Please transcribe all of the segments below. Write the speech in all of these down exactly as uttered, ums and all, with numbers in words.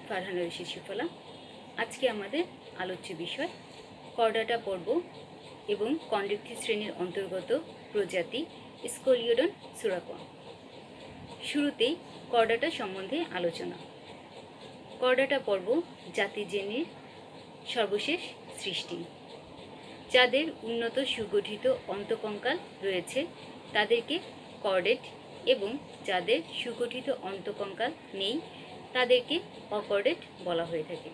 ফারহানা রশিদ সুফলা। আজকে আমাদের আলোচ্য বিষয় কর্ডাটা পর্ব এবং কন্ডাক্টিভ শ্রেণীর অন্তর্গত প্রজাতি স্কলিওডন সুরাকন। শুরুতেই কর্ডাটা সম্বন্ধে আলোচনা। কর্ডাটা পর্ব জাতিজেনির সর্বশেষ সৃষ্টি। যাদের উন্নত সুগঠিত অন্তকঙ্কাল রয়েছে তাদেরকে কর্ডেট এবং যাদের সুগঠিত অন্তকঙ্কাল নেই তাদেরকে অকর্ডেট বলা হয়ে থাকে।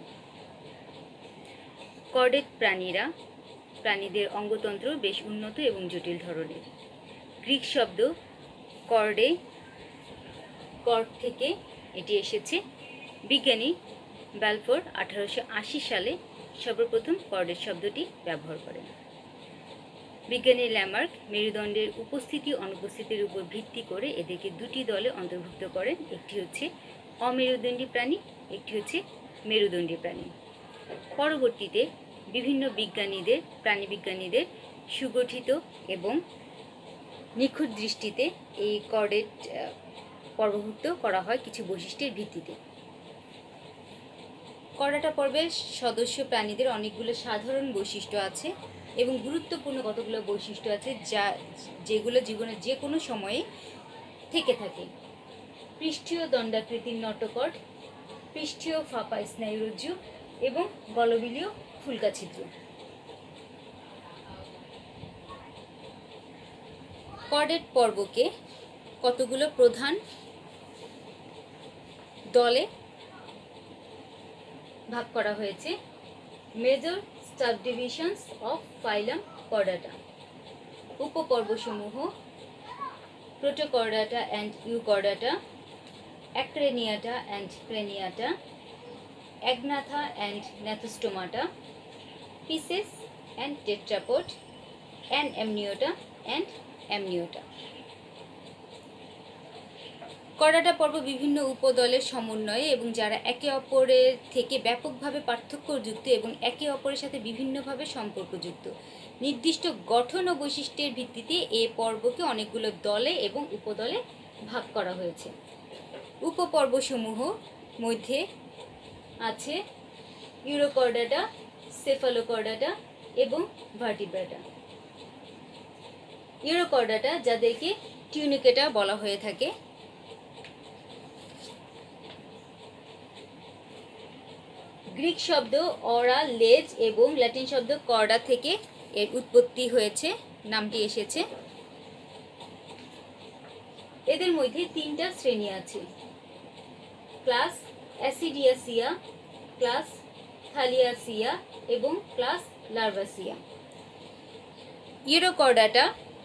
কর্ডেট প্রাণীরা প্রাণীদের অঙ্গতন্ত্র বেশ উন্নত এবং জটিল ধরনের। গ্রিক শব্দ কর্ডে কর্ড থেকে এটি এসেছে। বিজ্ঞানী ব্যালফোর আঠারোশো আশি সালে সর্বপ্রথম কর্ডেট শব্দটি ব্যবহার করেন। বিজ্ঞানী ল্যামার্ক মেরুদণ্ডের উপস্থিতি অনুপস্থিতির উপর ভিত্তি করে এদেরকে দুটি দলে অন্তর্ভুক্ত করেন। একটি হচ্ছে অমেরুদণ্ডী প্রাণী, একটি হচ্ছে মেরুদণ্ডী প্রাণী। পরবর্তীতে বিভিন্ন বিজ্ঞানীদের প্রাণীবিজ্ঞানীদের সুগঠিত এবং নিখুঁত দৃষ্টিতে এই কর্ডেট পর্বভুক্ত করা হয় কিছু বৈশিষ্ট্যের ভিত্তিতে। কর্ডাটা পর্বের সদস্য প্রাণীদের অনেকগুলো সাধারণ বৈশিষ্ট্য আছে এবং গুরুত্বপূর্ণ কতগুলো বৈশিষ্ট্য আছে যা যেগুলো জীবনের যে কোনো সময়ে থেকে থাকে। পৃষ্ঠীয় দণ্ডাকৃতির নটোকর্ড, পৃষ্ঠীয় ফাঁপা স্নায়ুরজ্জু এবং গলবিলীয় ফুলকা-ছিদ্র। কর্ডেট পর্বকে কতগুলো প্রধান দলে ভাগ করা হয়েছে। Major subdivisions of phylum Chordata. উপপর্বসমূহ Protochordata and Euchordata, Acraniata and Craniata, Agnatha and Gnathostomata, Pisces and tetrapod, Anamniota and Amniota. Chordata পর্ব বিভিন্ন উপদলের সমন্বয়ে এবং যারা একে অপরের থেকে ব্যাপকভাবে পার্থক্যযুক্ত এবং একে অপরের সাথে বিভিন্নভাবে সম্পর্কযুক্ত। নির্দিষ্ট গঠন ও বৈশিষ্ট্যের ভিত্তিতে এ পর্বকে অনেকগুলো দলে এবং উপদলে ভাগ করা হয়েছে। উপপর্বসমূহ মধ্যে আছে ইউরোকর্ডাটা, সেফালোকর্ডাটা এবং ভার্টিব্রাটা। ইউরোকর্ডাটা যাদেরকে টিউনিকেটা বলা হয়ে থাকে। গ্রিক শব্দ অরা লেজ এবং ল্যাটিন শব্দ কর্ডা থেকে এর উৎপত্তি হয়েছে, নামটি এসেছে। এদের মধ্যে তিনটা শ্রেণী আছে। ক্লাস অ্যাসিডিয়াসিয়া, ক্লাস থালিয়াসিয়া এবং ক্লাস লার্ভাসিয়া। ইউরোকর্ডাটা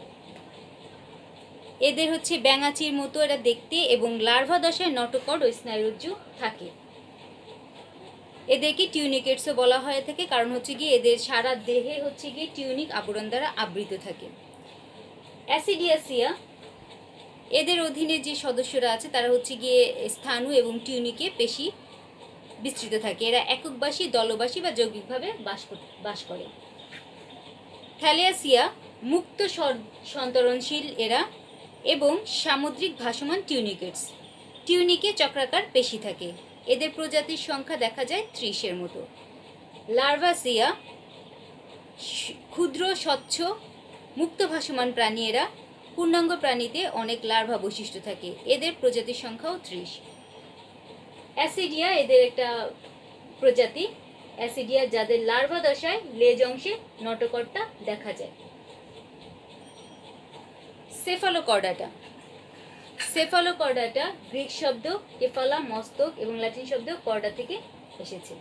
এদের হচ্ছে ব্যাঙাচির মতো এরা দেখতে এবং লার্ভা দশায় নটোকর্ড ও স্নায়ুরজ্জু থাকে। এদেরকে টিউনিকেটসও বলা হয়ে থাকে কারণ হচ্ছে গিয়ে এদের সারা দেহে হচ্ছে গিয়ে টিউনিক আবরণ দ্বারা আবৃত থাকে। অ্যাসিডিয়াসিয়া এদের অধীনে যে সদস্যরা আছে তারা হচ্ছে গিয়ে স্থাণু এবং টিউনিকে পেশি বিস্তৃত থাকে। এরা এককবাসী, দলবাসী বা যৌগিকভাবে বাস বাস করে। থ্যালিয়াসিয়া মুক্ত সন্তরণশীল এরা এবং সামুদ্রিক ভাসমান টিউনিকেটস। টিউনিকে চক্রাকার পেশি থাকে। এদের প্রজাতির সংখ্যা দেখা যায় ত্রিশের মতো। লার্ভাসিয়া ক্ষুদ্র স্বচ্ছ মুক্ত ভাসমান প্রাণী। এরা পূর্ণাঙ্গ প্রাণীতে অনেক লার্ভা বৈশিষ্ট্য থাকে। এদের প্রজাতির সংখ্যাও ত্রিশ। অ্যাসিডিয়া এদের একটা প্রজাতি। অ্যাসিডিয়া যাদের লার্ভা দশায় লেজ অংশে নটোকর্ডটা দেখা যায়। সেফালোকর্ডাটা সেফালোকর্ডাটা গ্রিক শব্দ কেফালা মস্তক এবং ল্যাটিন শব্দ কর্ডা থেকে এসেছে।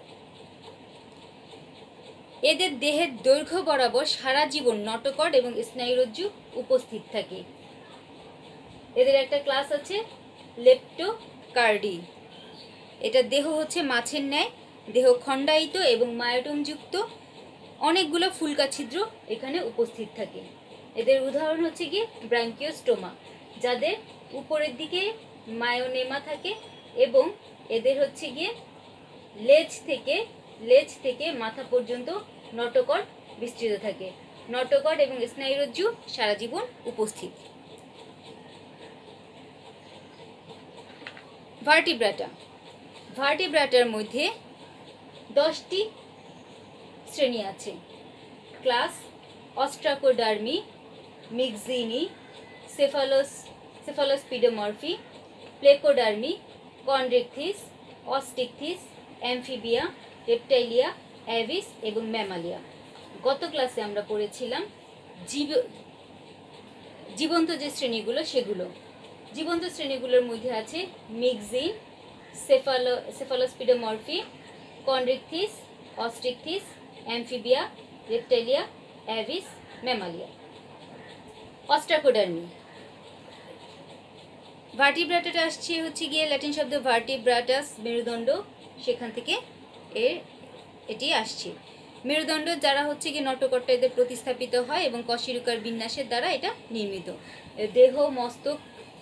এদের দেহের দৈর্ঘ্য বরাবর সারা জীবন নটোকর্ড এবং স্নায়ুরজ্জু উপস্থিত থাকে। এদের একটা ক্লাস আছে লেপ্টোকার্ডি। এটা দেহ হচ্ছে মাছের ন্যায়, দেহ খণ্ডায়িত এবং মায়োটমযুক্ত। অনেকগুলো ফুলকা ছিদ্র এখানে উপস্থিত থাকে। এদের উদাহরণ হচ্ছে গিয়ে ব্রাঙ্কিওস্টোমা, যাদের উপরের দিকে মায়োনেমা থাকে এবং এদের হচ্ছে গিয়ে লেজ থেকে লেজ থেকে মাথা পর্যন্ত নটোকর্ড বিস্তৃত থাকে। নটোকর্ড এবং স্নায়ুরজ্জু সারা জীবন উপস্থিত। ভার্টিব্রাটা ভার্টিব্রাটার মধ্যে দশটি শ্রেণী আছে। Class Ostracodermi, Myxini, Cephalos Cephalaspidomorphi, Placodermi, Chondrichthyes, Osteichthyes, Amphibia, Reptilia, Aves এবং ম্যামালিয়া। গত ক্লাসে আমরা পড়েছিলাম জীব জীবন্ত যে শ্রেণীগুলো সেগুলো। জীবন্ত শ্রেণীগুলোর মধ্যে আছে Myxini, Cephalo Cephalaspidomorphi, Chondrichthyes, Osteichthyes, Amphibia, Reptilia, Aves, Mammalia. Ostracodermi, Vertebrata আসছে হচ্ছে গিয়ে ল্যাটিন শব্দ ভার্টিব্রাটাস, মেরুদণ্ড, সেখান থেকে এর এটি আসছে। মেরুদণ্ড যারা হচ্ছে গিয়ে নটকট্টা এদের প্রতিস্থাপিত হয় এবং কশেরুকার বিন্যাসের দ্বারা এটা নির্মিত। দেহ, মস্তক,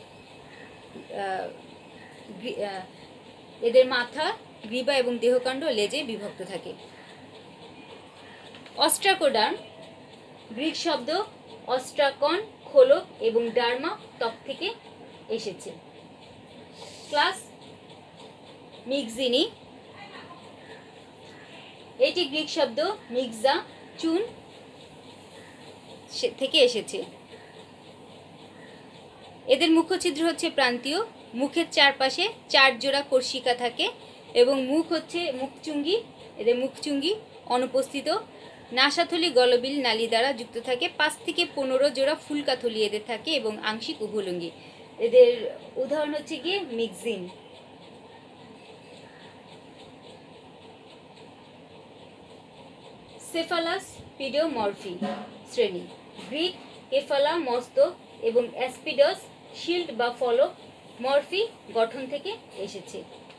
এদের মাথা, গ্রীবা এবং দেহকাণ্ড লেজে বিভক্ত থাকে। অস্ট্রাকোডার্ম, গ্রিক শব্দ অস্ট্রাকন খোলক এবং ডার্মা ত্বক থেকে এসেছে। ক্লাস মিক্সিনি, এটি গ্রিক শব্দ মিক্সা চুন থেকে এসেছে। এদের মুখ্য ছিদ্র হচ্ছে প্রান্তীয়, মুখের চারপাশে চার জোড়া কর্ষিকা থাকে এবং মুখ হচ্ছে মুখচুঙ্গি, এদের মুখচুঙ্গি অনুপস্থিত। নাসাথলি গলবিল নালী দ্বারা যুক্ত থাকে। পাঁচ থেকে পনেরো জোড়া ফুলকাথলি এদের থাকে এবং আংশিক উভলঙ্গি। এদের উদাহরণ হচ্ছে গিয়ে মিক্সিন। সেফালাসপিডোমরফি শ্রেণী, গ্রিক কেফালা মস্তক এবং অ্যাসপিডস শিল্ড বা ফলক, মরফি গঠন থেকে এসেছে।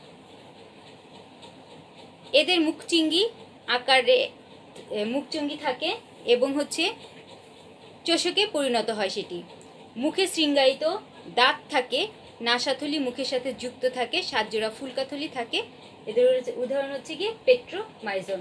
এদের মুখচিঙ্গি আকারে মুখচুঙ্গি থাকে এবং হচ্ছে চোষকে পরিণত হয় সেটি। মুখে শৃঙ্গায়িত দাঁত থাকে, নাসাথলি মুখের সাথে যুক্ত থাকে, সাত জোড়া ফুলকাথলি থাকে। এদের উদাহরণ হচ্ছে গিয়ে পেট্রোমাইজন,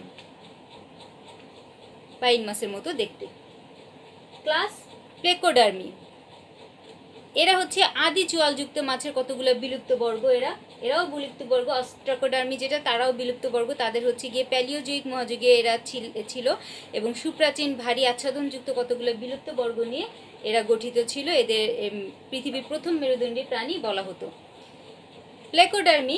পাইন মাছের মতো দেখতে। ক্লাস প্লেকোডার্মি, এরা হচ্ছে আদি চোয়ালযুক্ত মাছের কতগুলো বিলুপ্ত বর্গ। এরা এরাও বিলুপ্ত বর্গ। অস্ট্রাকোডার্মি যেটা, তারাও বিলুপ্ত বর্গ। তাদের হচ্ছে গিয়ে প্যালিওজয়িক মহাযুগে এরা ছিল এবং সুপ্রাচীন ভারী আচ্ছাদনযুক্ত কতগুলো বিলুপ্ত বর্গ নিয়ে এরা গঠিত ছিল। এদের পৃথিবীর প্রথম মেরুদণ্ডী প্রাণী বলা হতো। প্লেকোডার্মি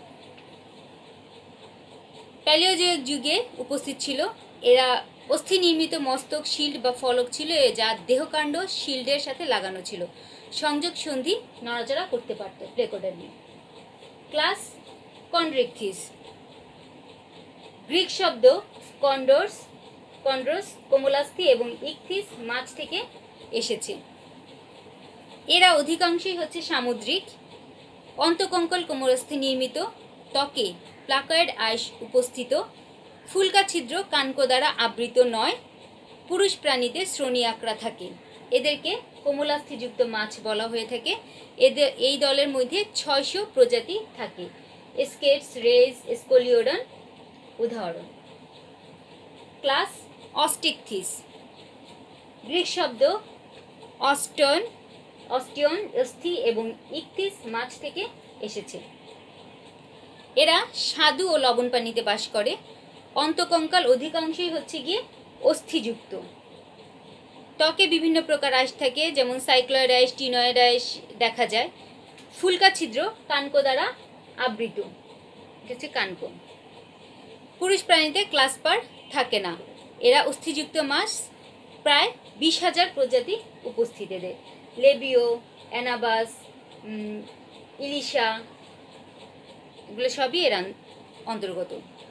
প্যালিওজয়িক যুগে উপস্থিত ছিল। এরা অস্থি নির্মিত মস্তক শিল্ড বা ফলক ছিল, যা দেহকাণ্ড শিল্ডের সাথে লাগানো ছিল। সংযোগ সন্ধি নড়াচড়া করতে পারত প্লেকোডার্মি। ক্লাস কন্ড্রিকথিস, গ্রিক শব্দ কন্ডোর্স কন্ড্রোস কোমলাস্থি এবং ইকথিস মাছ থেকে এসেছে। এরা অধিকাংশই হচ্ছে সামুদ্রিক। অন্তকঙ্কল কোমলাস্থি নির্মিত, ত্বকে প্লাকয়েড আইস উপস্থিত, ফুলকা ছিদ্র কানকো দ্বারা আবৃত নয়। পুরুষ প্রাণীতে শ্রোণী আকরা থাকে। এদেরকে কোমলাস্থিযুক্ত মাছ বলা হয়ে থাকে। এদের এই দলের মধ্যে ছয়শো প্রজাতি থাকে। স্কেটস, রেজ, স্কোলিওডন উদাহরণ। ক্লাস অস্টিকথিস, গ্রিক শব্দ অস্টন অস্টিয়ন অস্থি এবং ইকথিস মাছ থেকে এসেছে। এরা স্বাদু ও লবণ পানিতে বাস করে। অন্তকঙ্কাল অধিকাংশই হচ্ছে গিয়ে অস্থিযুক্ত। ত্বকে বিভিন্ন প্রকার আঁশ থাকে, যেমন সাইক্লয়েড আঁশ, টিনয়েড আঁশ দেখা যায়। ফুলকা ছিদ্র কানকো দ্বারা আবৃত, এটা হচ্ছে কানকো। পুরুষ প্রাণীতে ক্লাসপার থাকে না। এরা অস্থিযুক্ত মাছ, প্রায় বিশ হাজার প্রজাতি উপস্থিত এদের। লেবিও, অ্যানাবাস, ইলিশা এগুলো সবই এর অন্তর্গত।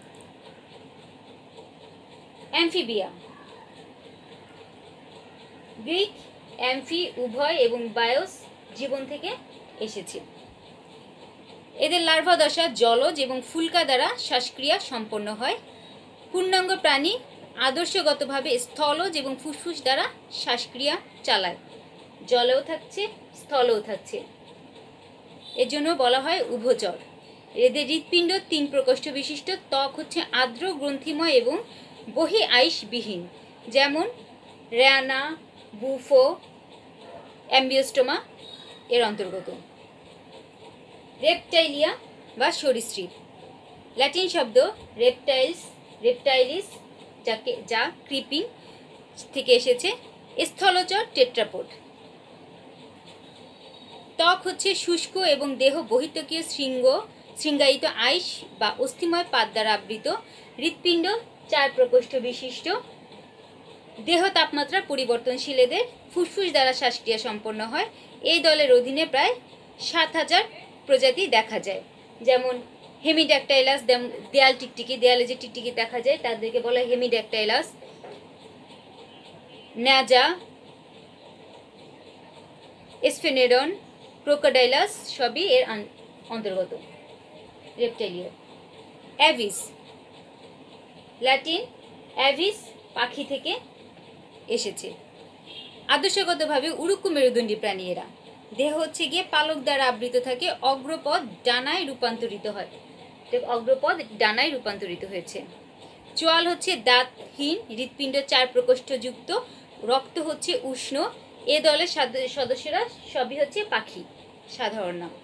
অ্যামফিবিয়া, গ্রিক অ্যামফি উভয় এবং বায়োস জীবন থেকে এসেছে। এদের লার্ভা দশা জলজ এবং ফুলকা দ্বারা শ্বাসক্রিয়া সম্পন্ন হয়। পূর্ণাঙ্গ প্রাণী আদর্শগতভাবে স্থলজ এবং ফুসফুস দ্বারা শ্বাসক্রিয়া চালায়। জলেও থাকছে, স্থলেও থাকছে, এর জন্য বলা হয় উভচর। এদের হৃৎপিণ্ড তিন প্রকোষ্ঠ বিশিষ্ট। ত্বক হচ্ছে আর্দ্র গ্রন্থিময় এবং বহি আইসবিহীন, যেমন রেয়ানা, বুফো, অ্যাম্বিওস্টোমা এর অন্তর্গত। রেপটাইলিয়া বা সরীসৃপ, ল্যাটিন শব্দ রেপটাইলস রেপটাইলিস যাকে যা ক্রিপিং থেকে এসেছে। স্থলচর টেট্রাপোড। ত্বক হচ্ছে শুষ্ক এবং দেহ বহির্ত্বকীয় শৃঙ্গ শৃঙ্গায়িত আইস বা অস্থিময় পাত দ্বারা আবৃত। হৃৎপিণ্ড চার প্রকোষ্ঠ বিশিষ্ট। দেহ তাপমাত্রা পরিবর্তনশীল এদের। ফুসফুস দ্বারা শ্বাসক্রিয়া সম্পন্ন হয়। এই দলের অধীনে প্রায় সাত হাজার প্রজাতি দেখা যায়, যেমন হেমিড্যাকটাইলাস, দেয়াল টিকটিকি, দেয়ালে যে টিকটিকি দেখা যায় তাদেরকে বলা হয় হেমিড্যাকটাইলাস। ন্যাজা, এসফেনেডন, ক্রোকোডাইলাস সবই এর অন্তর্গত। রেপটাইলিয়া। অ্যাভিস, ল্যাটিন অ্যাভিস পাখি থেকে এসেছে। আদর্শগতভাবে উড়ুক্কু মেরুদণ্ডী প্রাণী এরা। দেহ হচ্ছে গিয়ে পালক দ্বারা আবৃত থাকে। অগ্রপদ ডানায় রূপান্তরিত হয়। অগ্রপদ ডানায় রূপান্তরিত হয়েছে। চোয়াল হচ্ছে দাঁতহীন। হৃৎপিণ্ড চার প্রকোষ্ঠযুক্ত। রক্ত হচ্ছে উষ্ণ। এ দলের সদস্যরা সবই হচ্ছে পাখি সাধারণ নাম।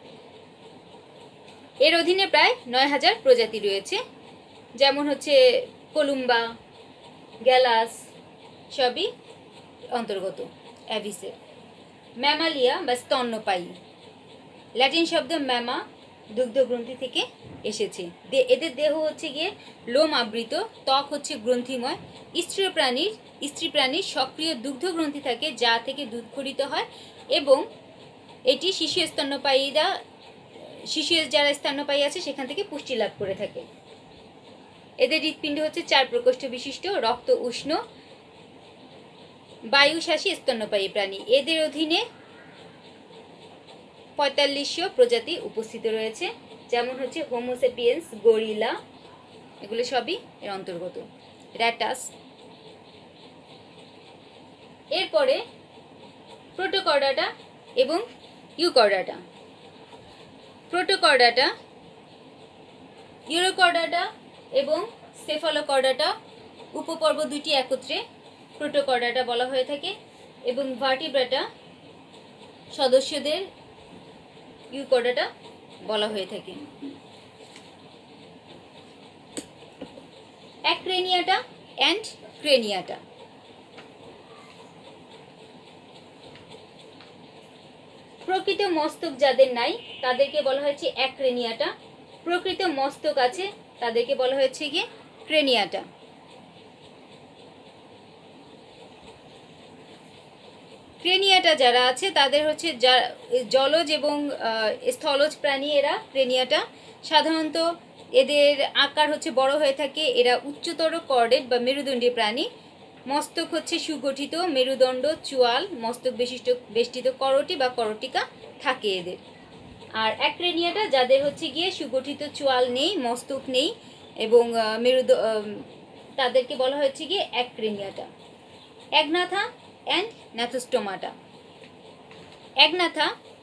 এর অধীনে প্রায় নয় হাজার প্রজাতি রয়েছে, যেমন হচ্ছে কলুম্বা, গ্যালাস সবই অন্তর্গত অ্যাভিসের। ম্যামালিয়া বা স্তন্যপায়ী। ল্যাটিন শব্দ ম্যামা দুগ্ধগ্রন্থি থেকে এসেছে। এদের দেহ হচ্ছে গিয়ে লোম আবৃত। ত্বক হচ্ছে গ্রন্থিময়। স্ত্রী প্রাণীর স্ত্রী প্রাণীর সক্রিয় দুগ্ধগ্রন্থি থাকে যা থেকে দুধ খরিত হয় এবং এটি শিশু স্তন্যপায়ীরা শিশু যারা স্তন্যপায়ী আছে সেখান থেকে পুষ্টি লাভ করে থাকে। এদের হৃৎপিণ্ড হচ্ছে চার প্রকোষ্ঠ বিশিষ্ট। রক্ত উষ্ণ। বায়ুশ্বাসী স্তন্যপায়ী প্রাণী। এদের অধীনে পঁয়তাল্লিশশো প্রজাতি উপস্থিত রয়েছে, যেমন হচ্ছে হোমোসেপিয়েন্স, গরিলা, এগুলো সবই এর অন্তর্গত। র্যাটাস। এরপরে প্রোটোকর্ডাটা এবং ইউকর্ডাটা। প্রোটোকর্ডাটা, ইউরোকর্ডাটা এবং সেফালোকর্ডাটা উপপর্ব দুটি একত্রে প্রোটোকর্ডাটা বলা হয়ে থাকে এবং ভার্টিব্রাটা সদস্যদের ইউকর্ডাটা বলা হয়ে থাকে। Acraniata and Craniata. প্রকৃত মস্তক যাদের নাই তাদেরকে বলা হয়েছে অ্যাক্রেনিয়াটা। প্রকৃত মস্তক আছে তাদেরকে বলা হয়েছে গিয়ে ক্রেনিয়াটা। ক্রেনিয়াটা যারা আছে তাদের হচ্ছে জলজ এবং স্থলজ প্রাণী এরা। ক্রেনিয়াটা সাধারণত এদের আকার হচ্ছে বড় হয়ে থাকে। এরা উচ্চতর কর্ডেট বা মেরুদণ্ডী প্রাণী। মস্তক হচ্ছে সুগঠিত। মেরুদণ্ড, চোয়াল, মস্তক বিশিষ্ট বেষ্টিত করটি বা করটিকা থাকে এদের। আর অ্যাক্রেনিয়াটা যাদের হচ্ছে গিয়ে সুগঠিত চোয়াল নেই, মস্তক নেই এবং মেরুদ তাদেরকে বলা হয়েছে গিয়ে Acraniata. Agnatha and Gnathostomata. Agnatha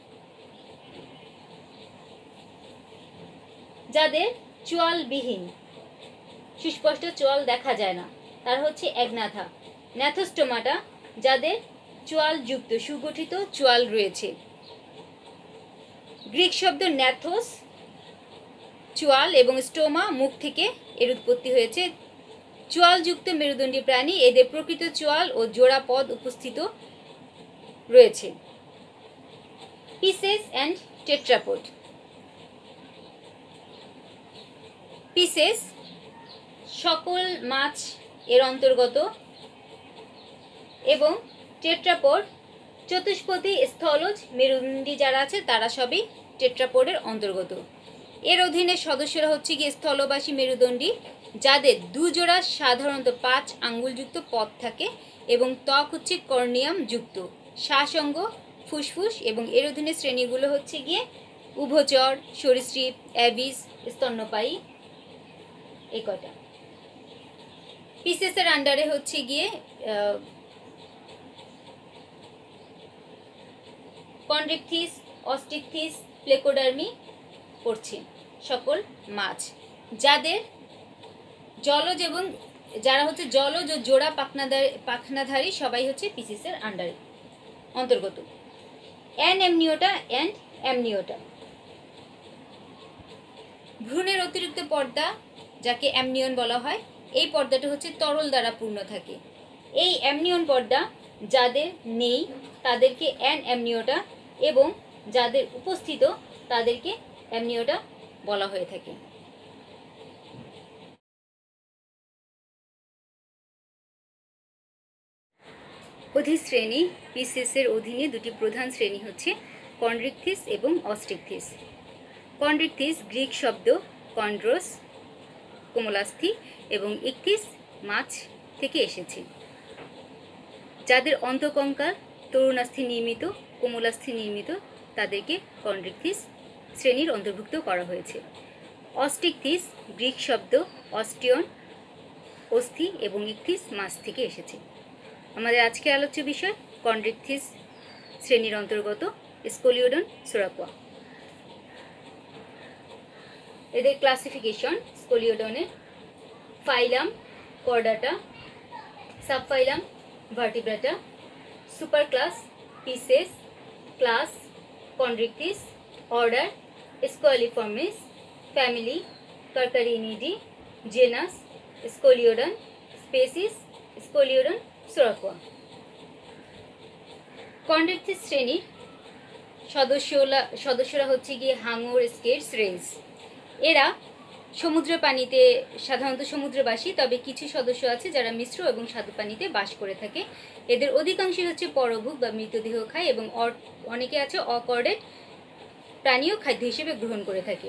যাদের চোয়ালবিহীন, সুস্পষ্ট চোয়াল দেখা যায় না, তার হচ্ছে অ্যাগনাথা। ন্যাথোস্টোমাটা যাদের চোয়ালযুক্ত সুগঠিত চোয়াল রয়েছে। গ্রিক শব্দ ন্যাথোস চোয়াল এবং স্টোমা মুখ থেকে এর উৎপত্তি হয়েছে। চোয়ালযুক্ত মেরুদণ্ডী প্রাণী। এদের প্রকৃত চোয়াল ও জোড়া পদ উপস্থিত রয়েছে। Pieces and টেট্রাপোড। পিসেস সকল মাছ এর অন্তর্গত এবং টেট্রাপোড চতুষ্পদী স্থলজ মেরুদণ্ডী যারা আছে তারা সবই টেট্রাপোডের অন্তর্গত। এর অধীনে সদস্যরা হচ্ছে গিয়ে স্থলবাসী মেরুদণ্ডী যাদের দুজোড়া সাধারণত পাঁচ আঙ্গুলযুক্ত পদ থাকে এবং ত্বক হচ্ছে কর্নিয়াম যুক্ত। শ্বাসঅঙ্গ, ফুসফুস এবং এর অধীনে শ্রেণীগুলো হচ্ছে গিয়ে উভচর, সরীসৃপ, অ্যাভিস, স্তন্যপায়ী, এই কটা। পিসেসের আন্ডারে হচ্ছে গিয়ে কন্ড্রিকথিস, অস্টিকথিস, প্লেকোডার্মি পড়ছে সকল মাছ যাদের জলজ এবং যারা হচ্ছে জলজ ও জোড়া পাখনাধারী পাখনাধারী সবাই হচ্ছে পিসেসের আন্ডারে অন্তর্গত। Anamniota and Amniota. ভ্রূণের অতিরিক্ত পর্দা, যাকে অ্যামনিয়ন বলা হয়, এই পর্দাটা হচ্ছে তরল দ্বারা পূর্ণ থাকে। এই অ্যামনিয়ন পর্দা যাদের নেই তাদেরকে অ্যানঅ্যামনিওটা এবং যাদের উপস্থিত তাদেরকে অ্যামনিওটা বলা হয়ে থাকে। অধিশ্রেণী পিসেসের অধীনে দুটি প্রধান শ্রেণী হচ্ছে কন্ড্রিকথিস এবং অস্ট্রিকথিস। কন্ড্রিকথিস গ্রিক শব্দ কন্ড্রোস কোমলাস্থি এবং ইকথিস মাছ থেকে এসেছে। যাদের অন্তঃকঙ্কাল তরুণাস্থি নির্মিত, কোমলাস্থি নির্মিত, তাদেরকে কন্ড্রিকথিস শ্রেণীর অন্তর্ভুক্ত করা হয়েছে। অস্ট্রিকথিস গ্রিক শব্দ অস্টিয়ন অস্থি এবং ইকথিস মাছ থেকে এসেছে। আমাদের আজকের আলোচ্য বিষয় কন্ড্রিকথিস শ্রেণীর অন্তর্গত স্কোলিওডন সোরাকোয়া। এদের ক্লাসিফিকেশন স্কোলিওডনের: phylum Chordata, subphylum Vertebrata, superclass Pisces, class Chondrichthyes, order Squaliformes, family Carcharinidae, genus Scoliodon, species Scoliodon sorrakowah. Chondrichthyes শ্রেণীর সদস্যরা সদস্যরা হচ্ছে গিয়ে হাঙর, স্কেটস, রেন্স। এরা সমুদ্র পানিতে সাধারণত সমুদ্রবাসী, তবে কিছু সদস্য আছে যারা মিশ্র এবং স্বাদু পানিতে বাস করে থাকে। এদের অধিকাংশই হচ্ছে পরভোগ বা মৃতদেহ খায় এবং অনেকে আছে অকর্ডেট প্রাণীয় খাদ্য হিসেবে গ্রহণ করে থাকে।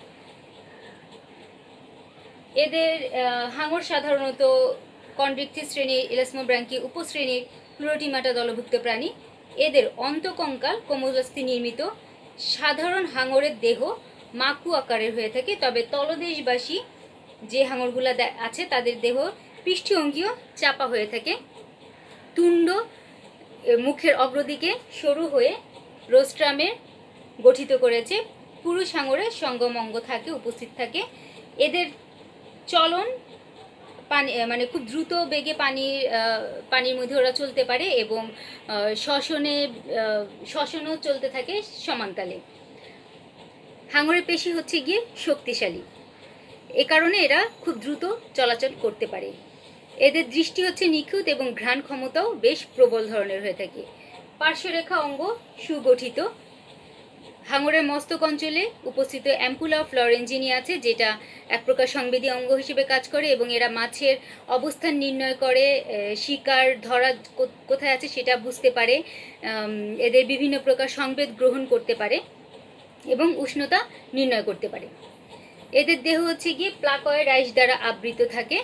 এদের হাঙর সাধারণত কন্ড্রিকথিস শ্রেণীর এলাসমোব্রাঙ্কি উপশ্রেণীর প্লুরোটিমাটা দলভুক্ত প্রাণী। এদের অন্তঃকঙ্কাল কোমলাস্থি নির্মিত। সাধারণ হাঙরের দেহ মাকু আকারের হয়ে থাকে, তবে তলদেশবাসী যে হাঙরগুলা আছে তাদের দেহ পৃষ্ঠীয় অঙ্গীয় চাপা হয়ে থাকে। তুণ্ড মুখের অগ্রদিকে সরু হয়ে রোস্ট্রামে গঠিত করেছে। পুরুষ হাঙরের সঙ্গম অঙ্গ থাকে, উপস্থিত থাকে। এদের চলন পানি মানে খুব দ্রুত বেগে পানির পানির মধ্যে ওরা চলতে পারে এবং শ্বসনে শ্বসনও চলতে থাকে সমানতালে। হাঙরের পেশি হচ্ছে গিয়ে শক্তিশালী, এ কারণে এরা খুব দ্রুত চলাচল করতে পারে। এদের দৃষ্টি হচ্ছে নিখুঁত এবং ঘ্রাণ ক্ষমতাও বেশ প্রবল ধরনের হয়ে থাকে। পার্শ্বরেখা অঙ্গ সুগঠিত। হাঙরের মস্তক অঞ্চলে উপস্থিত অ্যাম্পুলা অফ লরেঞ্জিনি আছে, যেটা এক প্রকার সংবেদী অঙ্গ হিসেবে কাজ করে এবং এরা মাছের অবস্থান নির্ণয় করে, শিকার ধরা কোথায় আছে সেটা বুঝতে পারে, এদের বিভিন্ন প্রকার সংবেদ গ্রহণ করতে পারে এবং উষ্ণতা নির্ণয় করতে পারে। এদের দেহ হচ্ছে গিয়ে প্লাকয়েড আইস দ্বারা আবৃত থাকে।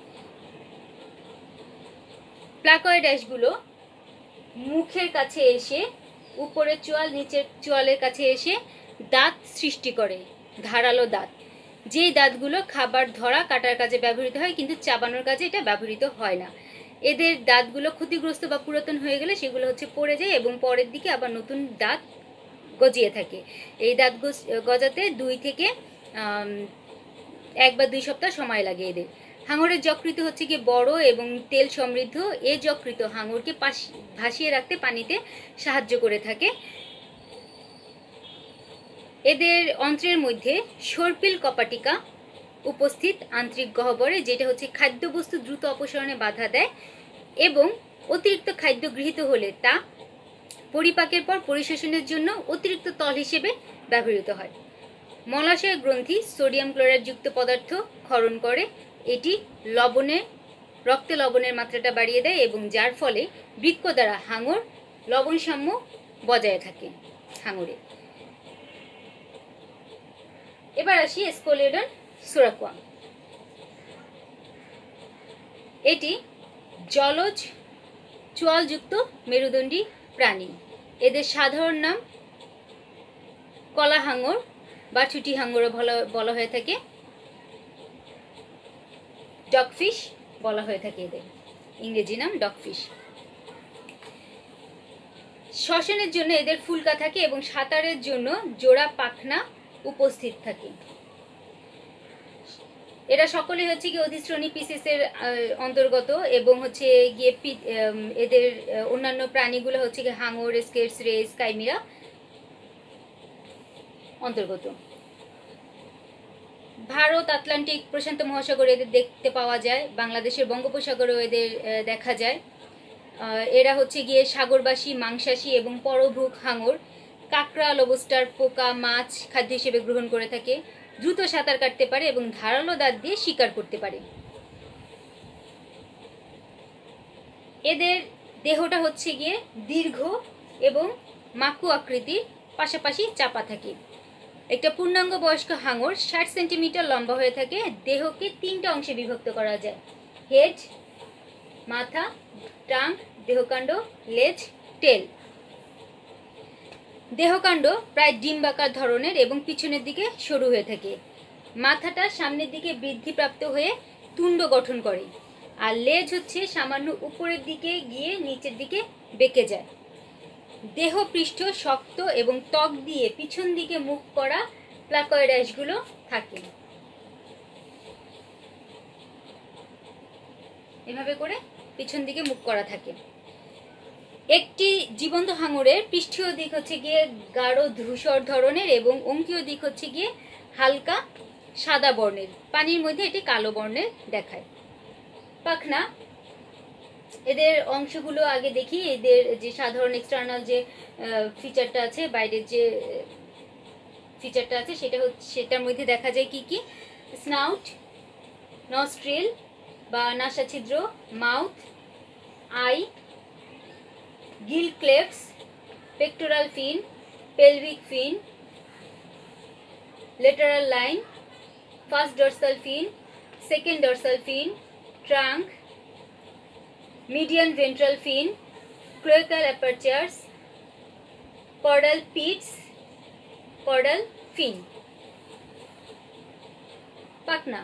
প্লাকয়েড আইসগুলো মুখের কাছে এসে উপরের চোয়াল নিচের চোয়ালের কাছে এসে দাঁত সৃষ্টি করে, ধারালো দাঁত, যেই দাঁতগুলো খাবার ধরা কাটার কাজে ব্যবহৃত হয়, কিন্তু চাবানোর কাজে এটা ব্যবহৃত হয় না। এদের দাঁতগুলো ক্ষতিগ্রস্ত বা পুরাতন হয়ে গেলে সেগুলো হচ্ছে পড়ে যায় এবং পরের দিকে আবার নতুন দাঁত গজিয়ে থাকে। এই দাঁত গজাতে দুই থেকে এক বা দুই সপ্তাহ সময় লাগে এদের। হাঙরের যকৃৎ হচ্ছে গিয়ে বড় এবং তেল সমৃদ্ধ। এই যকৃৎ হাঙরকে ভাসিয়ে রাখতে পানিতে সাহায্য করে থাকে। এদের অন্ত্রের মধ্যে সর্পিল কপাটিকা উপস্থিত আন্তরিক গহ্বরে, যেটা হচ্ছে খাদ্যবস্তু দ্রুত অপসারণে বাধা দেয় এবং অতিরিক্ত খাদ্য গৃহীত হলে তা পরিপাকের পর পরিশোষণের জন্য অতিরিক্ত তল হিসেবে ব্যবহৃত হয়। মলাশয় গ্রন্থি সোডিয়াম ক্লোরাইড যুক্ত পদার্থ ক্ষরণ করে। এটি লবণে রক্তে লবণের মাত্রাটা বাড়িয়ে দেয় এবং যার ফলে বৃক্ক দ্বারা হাঙর লবণ সাম্য বজায় থাকে হাঙরে। এবার আসি স্কোলিওডন সোরাকোয়া। এটি জলজ চোয়ালযুক্ত মেরুদণ্ডী প্রাণী। এদের সাধারণ নাম কলা হাঙর বা ছুটি হাঙরও বলা হয়ে থাকে, ডগফিশ বলা হয়ে থাকে, এদের ইংরেজি নাম ডগফিশ। শ্বসনের জন্য এদের ফুলকা থাকে এবং সাঁতারের জন্য জোড়া পাখনা উপস্থিত থাকে। এরা সকলে হচ্ছে গিয়ে অধিশ্রেণী পিসেসের অন্তর্গত এবং হচ্ছে গিয়ে এদের অন্যান্য প্রাণীগুলো হচ্ছে গিয়ে হাঙর, স্কেটস, রেস, কাইমিরা অন্তর্গত। ভারত, আটলান্টিক, প্রশান্ত মহাসাগরে এদের দেখতে পাওয়া যায়। বাংলাদেশের বঙ্গোপসাগরেও এদের দেখা যায়। এরা হচ্ছে গিয়ে সাগরবাসী, মাংসাশী এবং পরভুক হাঙর। কাঁকড়া, লবস্টার, পোকা, মাছ খাদ্য হিসেবে গ্রহণ করে থাকে। দ্রুত সাঁতার কাটতে পারে এবং ধারালো দাঁত দিয়ে শিকার করতে পারে। এদের দেহটা হচ্ছে গিয়ে দীর্ঘ এবং মাকু আকৃতির, পাশাপাশি চাপা থাকে। একটা পূর্ণাঙ্গ বয়স্ক হাঙর ষাট সেন্টিমিটার লম্বা হয়ে থাকে। দেহকে তিনটা অংশে বিভক্ত করা যায়: হেড, মাথা, ট্রাঙ্ক, দেহকাণ্ড, লেজ, টেল। দেহকাণ্ড প্রায় ডিম্বাকার ধরনের এবং পিছনের দিকে সরু হয়ে থাকে। মাথাটা সামনের দিকে বৃদ্ধিপ্রাপ্ত হয়ে তুণ্ড গঠন করে, আর লেজ হচ্ছে সামান্য উপরের দিকে গিয়ে নিচের দিকে বেঁকে যায়। দেহ পৃষ্ঠ শক্ত এবং ত্বক দিয়ে পিছন দিকে মুখ করা প্লাকয়েডাসগুলো থাকে। এভাবে করে পিছন দিকে মুখ করা থাকে। একটি জীবন্ত হাঙরের পৃষ্ঠীয় দিক হচ্ছে গিয়ে গাঢ় ধূসর ধরনের এবং অঙ্কীয় দিক হচ্ছে গিয়ে হালকা সাদা বর্ণের। পানির মধ্যে এটি কালো বর্ণের দেখায়। পাখনা, এদের অংশগুলো আগে দেখি। এদের যে সাধারণ এক্সটার্নাল যে ফিচারটা আছে, বাইরের যে ফিচারটা আছে, সেটা হচ্ছে সেটার মধ্যে দেখা যায় কি কি: স্নাউট, নস্ট্রিল বা নাসাছিদ্র, mouth, eye, gill clefts, pectoral fin, pelvic fin, lateral line, first dorsal fin, second dorsal fin, trunk, median ventral fin, cloacal apertures, caudal pits, caudal fin. পাখনা,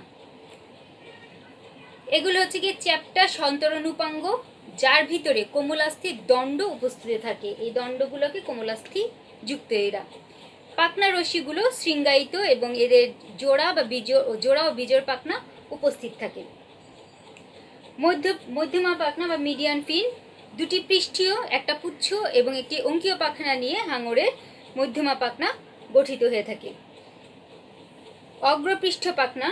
এগুলো হচ্ছে কি চ্যাপ্টা সন্তরণ উপাঙ্গ, যার ভিতরে কোমলাস্থির দণ্ড উপস্থিত থাকে। এই দণ্ডগুলোকে কোমলাস্থি যুক্ত এরা। পাখনা রশ্মিগুলো শৃঙ্গায়িত এবং এদের জোড়া বা বীজোড় জোড়া ও বীজোড় পাখনা উপস্থিত থাকে। মধ্য মধ্যমা পাখনা বা মিডিয়ান ফিন দুটি পৃষ্ঠীয়, একটা পুচ্ছ এবং একটি অঙ্কীয় পাখনা নিয়ে হাঙরের মধ্যমা পাখনা গঠিত হয়ে থাকে। অগ্রপৃষ্ঠ পাখনা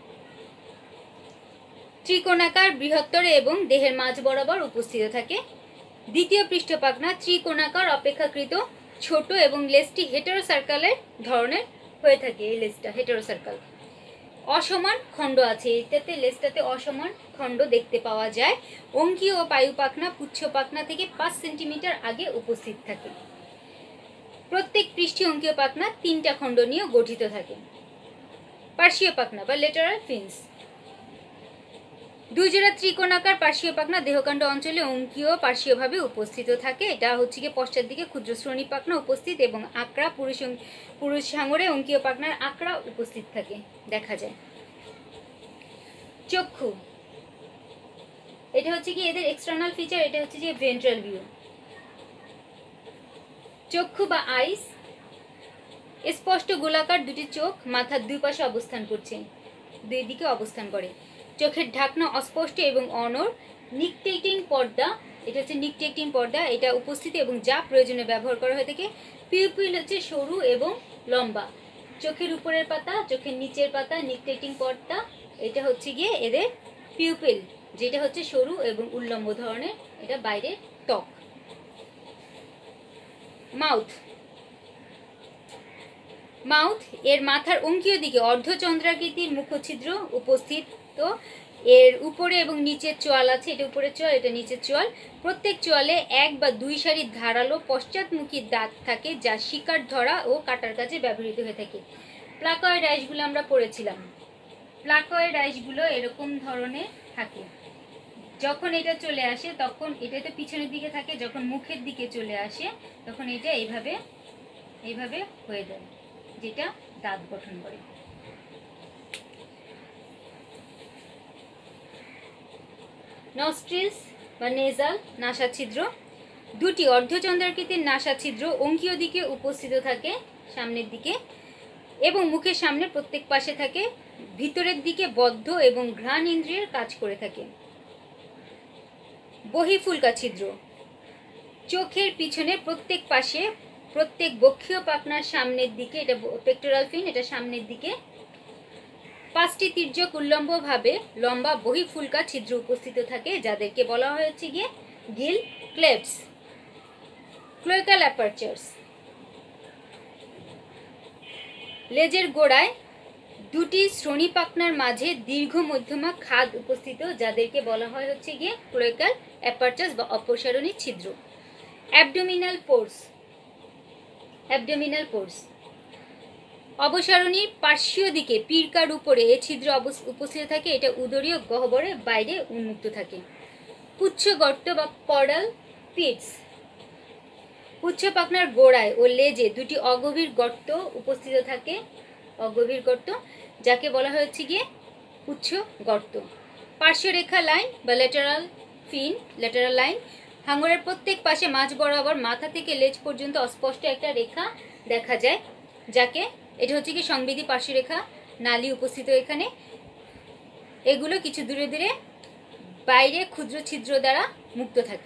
ত্রিকোণাকার, বৃহত্তর এবং দেহের মাঝ বরাবর উপস্থিত থাকে। দ্বিতীয় পৃষ্ঠ পাখনা ত্রিকোণাকার, অপেক্ষাকৃত ছোট এবং লেজটি হেটেরোসার্কেলের ধরনের হয়ে থাকে। এই লেজটা হেটেরোসার্কেল। অসমান খণ্ড আছে, এটাতে লেজটাতে অসমান খণ্ড দেখতে পাওয়া যায়। অঙ্কীয় ও পায়ু পাখনা পুচ্ছ পাখনা থেকে পাঁচ সেন্টিমিটার আগে উপস্থিত থাকে। প্রত্যেক পৃষ্ঠে অঙ্কীয় পাখনা তিনটা খণ্ড নিয়ে গঠিত থাকে। পার্শ্বীয় পাখনা বা লেটারাল ফিন্স, দুই জোড়া ত্রিকোণাকার পার্শ্বীয় পাখনা দেহকাণ্ড অঞ্চলে অঙ্কীয় পার্শ্বীয়ভাবে উপস্থিত থাকে। এটা হচ্ছে গিয়ে পশ্চাৎ দিকে ক্ষুদ্র শ্রোণী পাখনা উপস্থিত এবং আকড়া, পুরুষ পুরুষ হাঙরে অঙ্কীয় পাখনার আকড়া উপস্থিত থাকে দেখা যায়। চক্ষু, এটা হচ্ছে কি এদের এক্সটার্নাল ফিচার। এটা হচ্ছে যে ভেন্ট্রাল ভিউ। চক্ষু বা আইস, স্পষ্ট গোলাকার দুটি চোখ মাথার দুই পাশে অবস্থান করছে, দুই দিকে অবস্থান করে। চোখের ঢাকনা অস্পষ্ট এবং অনড়। নিকটেটিং পর্দা, এটা হচ্ছে নিকটেটিং পর্দা, এটা উপস্থিত এবং যা প্রয়োজনে ব্যবহার করা হয়ে থাকে। পিউপিল হচ্ছে সরু এবং লম্বা। চোখের উপরের পাতা, চোখের নিচের পাতা নিকটেটিং পর্দা। এটা হচ্ছে গিয়ে এদের পিউপিল, যেটা হচ্ছে সরু এবং উল্লম্ব ধরনের, এটা বাইরের ত্বক। মাউথ, মাউথ এর মাথার অঙ্কীয় দিকে অর্ধচন্দ্রাকৃতির মুখছিদ্র উপস্থিত। তো এর উপরে এবং নিচের চোয়াল আছে, এটা উপরের চোয়াল, এটা নিচের চোয়াল। প্রত্যেক চোয়ালে এক বা দুই সারি ধারালো পশ্চাৎমুখী দাঁত থাকে, যা শিকার ধরা ও কাটার কাজে ব্যবহৃত হয়ে থাকে। প্লাকয়েড আইসগুলো আমরা পড়েছিলাম। প্লাকয়েড আইসগুলো এরকম ধরনের থাকে। যখন এটা চলে আসে তখন এটা তো পিছনের দিকে থাকে, যখন মুখের দিকে চলে আসে তখন এটা এইভাবে এইভাবে হয়ে যায়, যেটা দাঁত গঠন করে। নস্ট্রিলস বা নেজাল নাসাছিদ্র, দুটি অর্ধচন্দ্রাকৃতির নাসাছিদ্র অঙ্কীয় দিকে উপস্থিত থাকে সামনের দিকে এবং মুখের সামনে প্রত্যেক পাশে থাকে। ভিতরের দিকে বদ্ধ এবং ঘ্রাণ ইন্দ্রিয়ের কাজ করে থাকে। বহিঃফুলকা ছিদ্র, চোখের পিছনে প্রত্যেক পাশে, প্রত্যেক বক্ষীয় পাখনার সামনের দিকে, এটা পেক্টোরাল ফিন, এটা সামনের দিকে পাঁচটি তির্যক উল্লম্বভাবে লম্বা বহিঃফুলকা ছিদ্র উপস্থিত থাকে, যাদেরকে বলা হয়েছে গিয়ে গিল ক্লেভস। ক্লোয়াকাল অ্যাপারচার্স, লেজের গোড়ায় দুটি শ্রোণী পাখনার মাঝে দীর্ঘ মধ্যমা খাদ উপস্থিত, যাদেরকে বলা হয় হচ্ছে গিয়ে ক্লোয়াকাল অ্যাপারচার্স বা অপসারণী ছিদ্র। অ্যাবডোমিনাল পোর্স, অ্যাবডোমিনাল পোর্স অবসারণীর পার্শ্বীয় দিকে পিরকার উপরে এ ছিদ্র উপস্থিত থাকে, এটা উদরীয় গহ্বরের বাইরে উন্মুক্ত থাকে। পুচ্ছ গর্ত বা কর্ডাল পিটস, পুচ্ছ পাখনার গোড়ায় ও লেজে দুটি অগভীর গর্ত উপস্থিত থাকে, অগভীর গর্ত, যাকে বলা হয়েছে গিয়ে পুচ্ছ গর্ত। পার্শ্বরেখা লাইন বা ল্যাটারাল ফিন, ল্যাটারাল লাইন, হাঙরের প্রত্যেক পাশে মাঝ বরাবর মাথা থেকে লেজ পর্যন্ত অস্পষ্ট একটা রেখা দেখা যায়, যাকে এটা হচ্ছে কি সংবেদী পার্শ্বরেখা নালী উপস্থিত এখানে। এগুলো কিছু দূরে দূরে বাইরে ক্ষুদ্র ছিদ্র দ্বারা মুক্ত থাকে।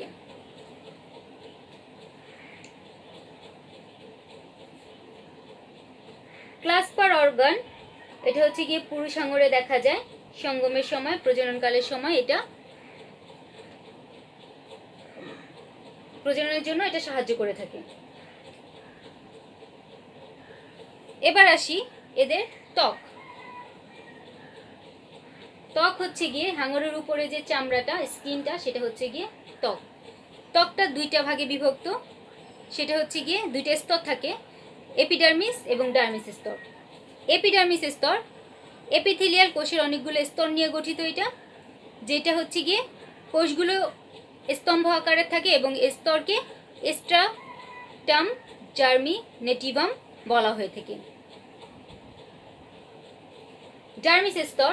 ক্লাস্পার অর্গান, এটা হচ্ছে গিয়ে পুরুষ হাঙরে দেখা যায় সঙ্গমের সময়, প্রজননকালের সময় এটা প্রজননের জন্য এটা সাহায্য করে থাকে। এবার আসি এদের ত্বক। ত্বক হচ্ছে গিয়ে হাঙরের উপরে যে চামড়াটা, স্কিনটা, সেটা হচ্ছে গিয়ে ত্বক। ত্বকটা দুইটা ভাগে বিভক্ত, সেটা হচ্ছে গিয়ে দুইটা স্তর থাকে, এপিডার্মিস এবং ডার্মিস স্তর। এপিডার্মিস স্তর এপিথেলিয়াল কোষের অনেকগুলো স্তর নিয়ে গঠিত, এটা যেটা হচ্ছে গিয়ে কোষগুলো স্তম্ভ আকারে থাকে এবং স্তরকে স্ট্রাটাম জার্মিনেটিভাম বলা হয়ে থাকে। ডার্মিস স্তর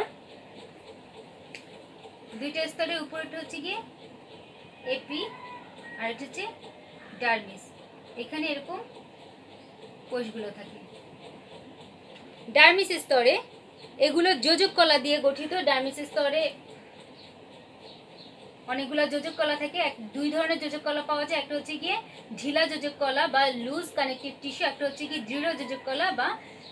দুইটা স্তরের উপরেটা হচ্ছে গিয়ে এপি আর এটা হচ্ছে ডার্মিস, এখানে এরকম কোষগুলো থাকে। ডার্মিস স্তরে এগুলো যোজক কলা দিয়ে গঠিত। ডার্মিস স্তরে অনেকগুলো যোজক কলা থাকে, এক দুই ধরনের যোজক কলা পাওয়া যায়, একটা হচ্ছে গিয়ে ঢিলা যোজক কলা বা লুজ কানেক্টিভ টিস্যু, একটা হচ্ছে গিয়ে দৃঢ় যোজক কলা বা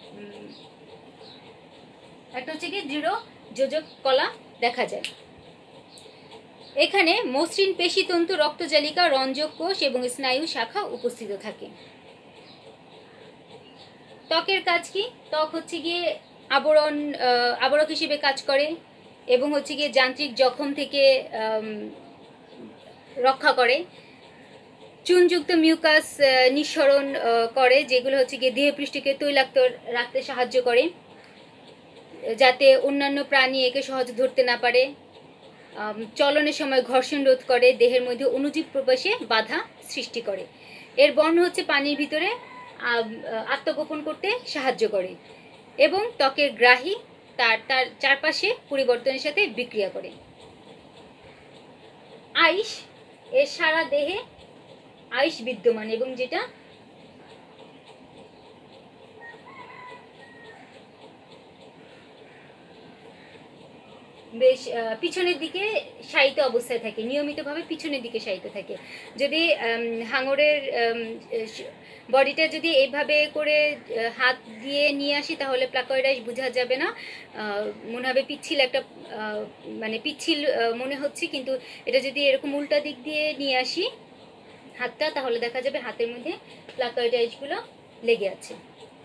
একটা হচ্ছে গিয়ে দৃঢ় যোজক কলা দেখা যায়। এখানে মসৃণ পেশিতন্তু, রক্তজালিকা, রঞ্জক কোষ এবং স্নায়ু শাখা উপস্থিত থাকে। ত্বকের কাজ কি? ত্বক হচ্ছে গিয়ে আবরণ আবরক হিসেবে কাজ করে এবং হচ্ছে গিয়ে যান্ত্রিক জখম থেকে রক্ষা করে। চুনযুক্ত মিউকাস নিঃসরণ করে, যেগুলো হচ্ছে গিয়ে দেহপৃষ্ঠকে তৈলাক্ত রাখতে সাহায্য করে, যাতে অন্যান্য প্রাণী একে সহজে ধরতে না পারে। চলনের সময় ঘর্ষণ রোধ করে, দেহের মধ্যে অণুজীব প্রবেশে বাধা সৃষ্টি করে। এর বর্ণ হচ্ছে পানির ভিতরে আত্মগোপন করতে সাহায্য করে এবং ত্বকের গ্রাহী তার তার চারপাশে পরিবর্তনের সাথে বিক্রিয়া করে। আইস, এর সারা দেহে আইস বিদ্যমান এবং যেটা বেশ পিছনের দিকে শায়িত অবস্থায় থাকে, নিয়মিতভাবে পিছনের দিকে শায়িত থাকে। যদি হাঙরের বডিটা যদি এইভাবে করে হাত দিয়ে নিয়ে আসি তাহলে প্লাকয়েডাইস বোঝা যাবে না, মনে হবে পিচ্ছিল একটা মানে পিচ্ছিল মনে হচ্ছে, কিন্তু এটা যদি এরকম উল্টা দিক দিয়ে নিয়ে আসি হাতটা, তাহলে দেখা যাবে হাতের মধ্যে প্লাকয়েডাইসগুলো লেগে আছে।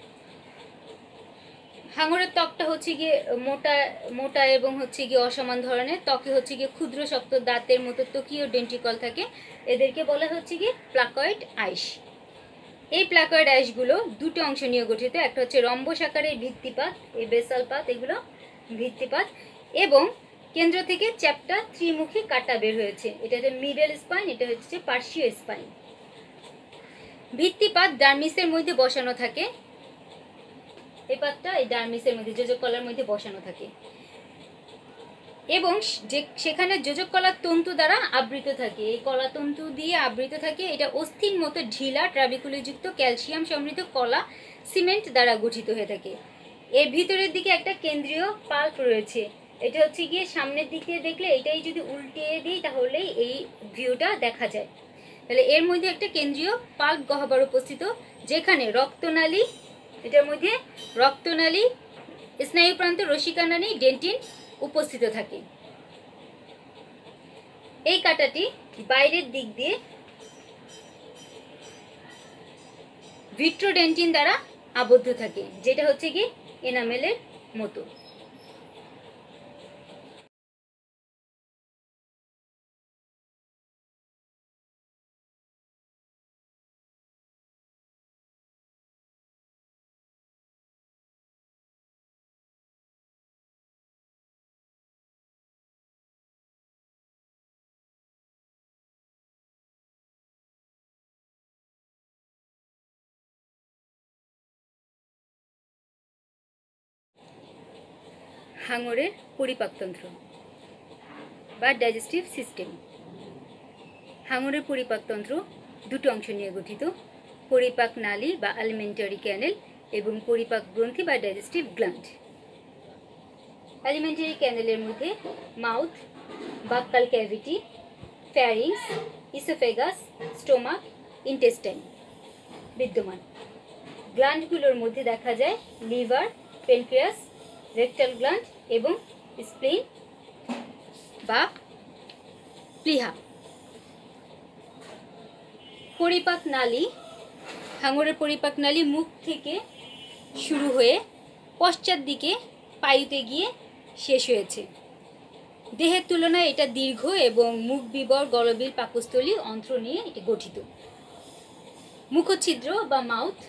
হাঙরের ত্বকটা হচ্ছে গিয়ে মোটা মোটা এবং হচ্ছে গিয়ে অসমান ধরনের। ত্বকে হচ্ছে গিয়ে ক্ষুদ্র শক্ত দাঁতের মতো ত্বকীয় ডেন্টিকল থাকে, এদেরকে বলা হচ্ছে গিয়ে প্লাকয়েড আইস। এই প্লাকয়েড আইসগুলো দুটো অংশ নিয়ে গঠিত, একটা হচ্ছে রম্বস আকারের ভিত্তিপাত, এই বেসাল পাত, এগুলো ভিত্তিপাত, এবং কেন্দ্র থেকে চ্যাপ্টা ত্রিমুখী কাটা বের হয়েছে, এটা হচ্ছে মিডল স্পাইন, এটা হচ্ছে পার্শ্বীয় স্পাইন। ভিত্তিপাত ডার্মিসের মধ্যে বসানো থাকে, এই পাতটা এই ডার্মিসের মধ্যে যোজক কলার মধ্যে বসানো থাকে এবং যে সেখানে যোজক কলার তন্তু দ্বারা আবৃত থাকে, এই কলা তন্তু দিয়ে আবৃত থাকে। এটা অস্থির মতো ঢিলা ট্রাবিকুলিযুক্ত ক্যালসিয়াম সমৃদ্ধ কলা সিমেন্ট দ্বারা গঠিত হয়ে থাকে। এর ভিতরের দিকে একটা কেন্দ্রীয় পাল্প রয়েছে, এটা হচ্ছে গিয়ে সামনের দিকে দেখলে এটাই যদি উল্টিয়ে দিই তাহলে এই ভিউটা দেখা যায়। তাহলে এর মধ্যে একটা কেন্দ্রীয় পাল্প গহ্বর উপস্থিত, যেখানে রক্তনালী, এটার মধ্যে রক্তনালী স্নায়ু প্রান্ত রসিকানা নেই, ডেন্টিন উপস্থিত থাকে। এই কাঁটাটি বাইরের দিক দিয়ে ভিট্রোডেন্টিন দ্বারা আবদ্ধ থাকে, যেটা হচ্ছে কি এনামেলের মতো। হাঙরের পরিপাকতন্ত্র বা ডাইজেস্টিভ সিস্টেম। হাঙরের পরিপাকতন্ত্র দুটো অংশ নিয়ে গঠিত, পরিপাক নালী বা অ্যালিমেন্টারি ক্যানেল এবং পরিপাক গ্রন্থি বা ডাইজেস্টিভ গ্ল্যান্ড। অ্যালিমেন্টারি ক্যানেলের মধ্যে mouth, buccal cavity, pharynx, oesophagus, stomach, intestine বিদ্যমান। গ্ল্যান্ডগুলোর মধ্যে দেখা যায় লিভার, প্যানক্রিয়াস, রেকটাল গ্ল্যান্ড এবং স্প্লিন বা প্লিহা। পরিপাক নালী, হাঙরের পরিপাক নালী মুখ থেকে শুরু হয়ে পশ্চাৎ দিকে পায়ুতে গিয়ে শেষ হয়েছে। দেহের তুলনায় এটা দীর্ঘ এবং মুখ বিবর, গলবিল, পাকস্থলী অন্ত্র নিয়ে এটি গঠিত। মুখছিদ্র বা মাউথ,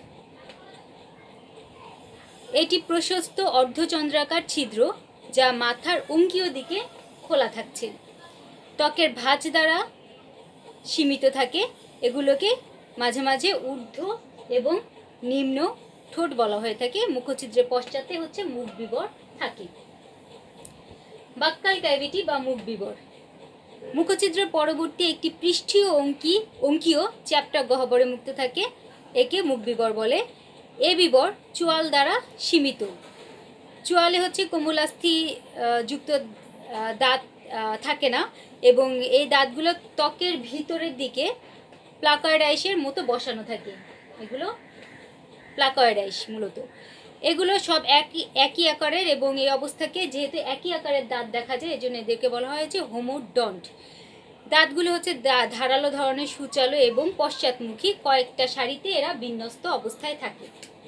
এটি প্রশস্ত অর্ধচন্দ্রাকার ছিদ্র যা মাথার অঙ্গীয় দিকে খোলা থাকছে, ত্বকের ভাঁজ দ্বারা সীমিত থাকে। এগুলোকে মাঝে মাঝে ঊর্ধ্ব এবং নিম্ন ঠোঁট বলা হয়ে থাকে। মুখছিদ্রের পশ্চাতে হচ্ছে মুখ বিবর থাকে। বাক্কাল ক্যাভিটি বা মুখ বিবর, মুখছিদ্রের পরবর্তী একটি পৃষ্ঠীয় অঙ্কি অঙ্কীয় চ্যাপ্টা গহ্বরে মুক্ত থাকে, একে মুখ বিবর বলে। এ বিবর চোয়াল দ্বারা সীমিত। চোয়ালে হচ্ছে কোমলাস্থি যুক্ত দাঁত থাকে না এবং এই দাঁতগুলো ত্বকের ভিতরের দিকে প্লাকয়েডাইসের মতো বসানো থাকে। এগুলো প্লাকয়েডাইস মূলত। এগুলো সব একই একই আকারের এবং এই অবস্থাকে যেহেতু একই আকারের দাঁত দেখা যায়, এজন্য এদেরকে বলা হয় যে হোমোডন্ট। দাঁতগুলো হচ্ছে ধারালো ধরনের, সুচালো এবং পশ্চাৎমুখী। কয়েকটা সারিতে এরা বিন্যস্ত অবস্থায় থাকে,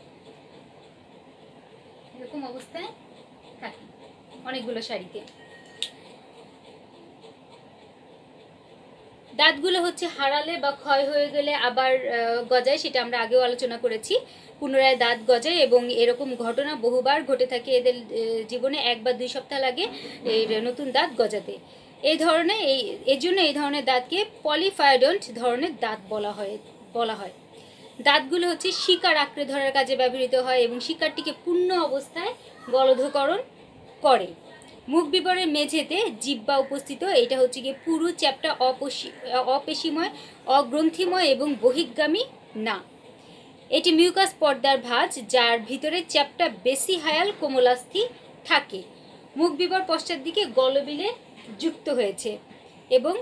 এরকম অবস্থায় থাকে অনেকগুলো সারিতে। দাঁতগুলো হচ্ছে হারালে বা ক্ষয় হয়ে গেলে আবার গজায়, সেটা আমরা আগেও আলোচনা করেছি। পুনরায় দাঁত গজায় এবং এরকম ঘটনা বহুবার ঘটে থাকে এদের জীবনে। এক বা দুই সপ্তাহ লাগে এই নতুন দাঁত গজাতে। এই ধরনের এই এর জন্য এই ধরনের দাঁতকে পলিফায়োডন্ট ধরনের দাঁত বলা হয় বলা হয় দাঁতগুলো হচ্ছে শিকার আঁকড়ে ধরার কাজে ব্যবহৃত হয় এবং শিকারটিকে পূর্ণ অবস্থায় গলধকরণ করে। মুখ বিবরের মেঝেতে জিহ্বা উপস্থিত। এটা হচ্ছে গিয়ে পুরু চ্যাপ্টা অপেশিময়, অগ্রন্থিময় এবং বহির্গামী না। এটি মিউকাস পর্দার ভাঁজ যার ভিতরে চ্যাপ্টা বেসিহায়াল কোমলাস্থি থাকে। মুখ বিবর পশ্চাৎ দিকে গলবিলে যুক্ত হয়েছে এবং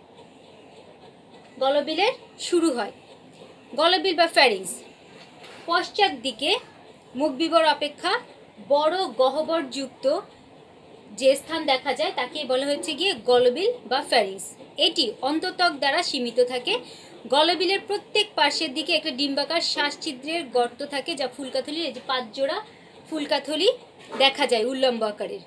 গলবিলের শুরু হয়। গলবিল বা ফ্যারিংস পশ্চাৎ দিকে মুখ বিবর অপেক্ষা বড় গহ্বর যুক্ত যে স্থান দেখা যায় তাকে বলা হচ্ছে গিয়ে গলবিল বা ফ্যারিংস। এটি অন্তঃত্বক দ্বারা সীমিত থাকে। গলবিলের প্রত্যেক পার্শ্বের দিকে একটা ডিম্বাকার শ্বাসছিদ্রের গর্ত থাকে যা ফুলকাথলির, এই যে পাঁচ জোড়া ফুলকাথলি দেখা যায় উল্লম্ব আকারের।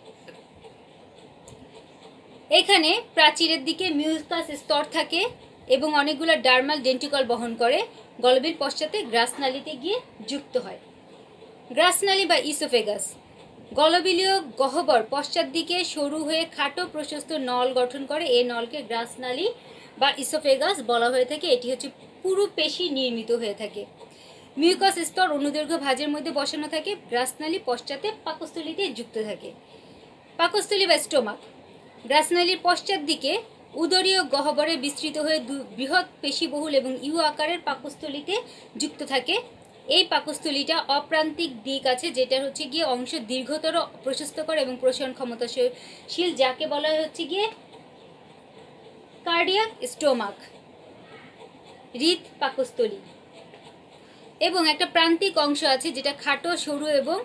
এখানে প্রাচীরের দিকে মিউকাস স্তর থাকে এবং অনেকগুলো ডার্মাল ডেন্টিকল বহন করে। গলবিল পশ্চাতে গ্রাসনালীতে গিয়ে যুক্ত হয়। গ্রাসনালী বা ইসোফেগাস গলবিলীয় গহ্বর পশ্চাৎ দিকে সরু হয়ে খাটো প্রশস্ত নল গঠন করে। এই নলকে গ্রাসনালী বা ইসোফেগাস বলা হয়ে থাকে। এটি হচ্ছে পুরু পেশি নির্মিত হয়ে থাকে। মিউকাস স্তর অনুদৈর্ঘ্য ভাঁজের মধ্যে বসানো থাকে। গ্রাসনালী পশ্চাতে পাকস্থলীতে যুক্ত থাকে। পাকস্থলী বা স্টোমাক গ্রাসনালীর পশ্চাৎ দিকে উদরীয় গহ্বরে বিস্তৃত হয়ে বৃহৎ পেশিবহুল এবং ইউ আকারের পাকস্থলীতে যুক্ত থাকে। এই পাকস্থলীটা অপ্রান্তিক দিক আছে, যেটা হচ্ছে গিয়ে অংশ দীর্ঘতর, প্রশস্তকর এবং প্রসারণ ক্ষমতাশীল, যাকে বলা হচ্ছে গিয়ে কার্ডিয়াক স্টোমাক, হৃদ পাকস্থলী। এবং একটা প্রান্তিক অংশ আছে যেটা খাটো, সরু এবং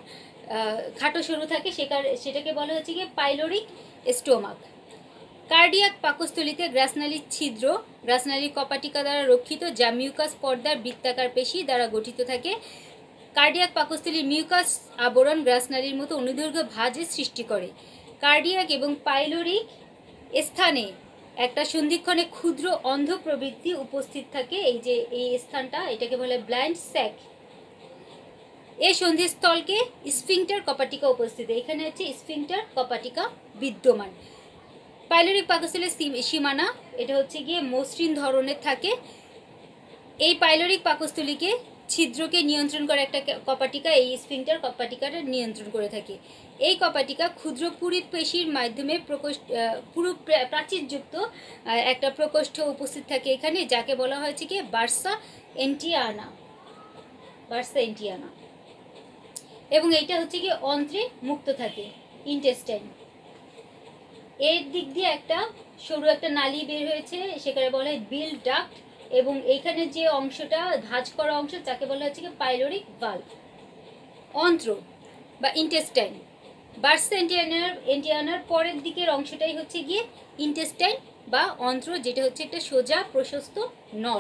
খাটো সরু থাকে সেটাকে বলা হচ্ছে গিয়ে পাইলোরিক স্টোমাক। কার্ডিয়াক পাকস্থলীতে গ্রাসনালীর ছিদ্র গ্রাসনালীর কপাটিকা দ্বারা রক্ষিত, যা মিউকাস পর্দার বৃত্তাকার পেশি দ্বারা গঠিত থাকে। কার্ডিয়াক পাকস্থলীর মিউকাস আবরণ গ্রাসনালীর মতো অনুদৈর্ঘ্য ভাঁজের সৃষ্টি করে। কার্ডিয়াক এবং পাইলোরিক স্থানে একটা সন্ধিক্ষণে ক্ষুদ্র অন্ধ প্রবৃত্তি উপস্থিত থাকে। এই যে এই স্থানটা, এটাকে বলে ব্লাইন্ড স্যাক। এই সন্ধিস্থলকে স্ফিংটার কপাটিকা উপস্থিত, এখানে হচ্ছে স্ফিংটার কপাটিকা বিদ্যমান। পাইলোরিক পাকস্থলীর সীমানা এটা হচ্ছে গিয়ে মসৃণ ধরনের থাকে। এই পাইলোরিক পাকস্থলীকে ছিদ্রকে নিয়ন্ত্রণ করে একটা কপাটিকা, এই স্ফিংটার কপাটিকাটা নিয়ন্ত্রণ করে থাকে। এই কপাটিকা ক্ষুদ্র পুরীত পেশির মাধ্যমে প্রকোষ্ঠ পুরো প্রাচীরযুক্ত একটা প্রকোষ্ঠ উপস্থিত থাকে এখানে, যাকে বলা হয়েছে কি বার্সা এন্টিয়ানা, বার্সা এন্টিয়ানা। এবং এইটা হচ্ছে কি অন্ত্রে মুক্ত থাকে, ইন্টেস্টাইন। এর দিক দিয়ে একটা সরু একটা নালী বের হয়েছে, সেখানে বলা হয় বিল ডাক্ট, এবং এইখানে যে অংশটা ভাঁজ করা অংশ যাকে বলা হচ্ছে কি পাইলোরিক ভালভ। অন্ত্র বা ইন্টেস্টাইন, বার্সা এন্টিয়ানার এন্টিয়ানার পরের দিকের অংশটাই হচ্ছে গিয়ে ইন্টেস্টাইন বা অন্ত্র, যেটা হচ্ছে একটা সোজা প্রশস্ত নল।